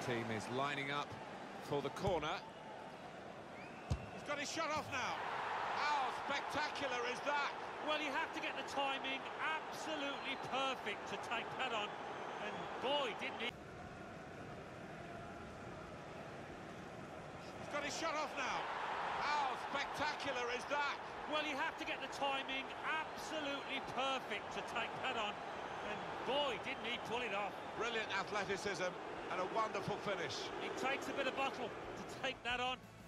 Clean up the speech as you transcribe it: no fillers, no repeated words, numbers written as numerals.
team is lining up for the corner. He's got his shot off now. How spectacular is that? Well, you have to get the timing absolutely perfect to take that on. And boy, didn't he. He's got his shot off now. How spectacular is that? Well, you have to get the timing absolutely perfect to take that on. And boy, didn't he pull it off. Brilliant athleticism and a wonderful finish. It takes a bit of bottle to take that on.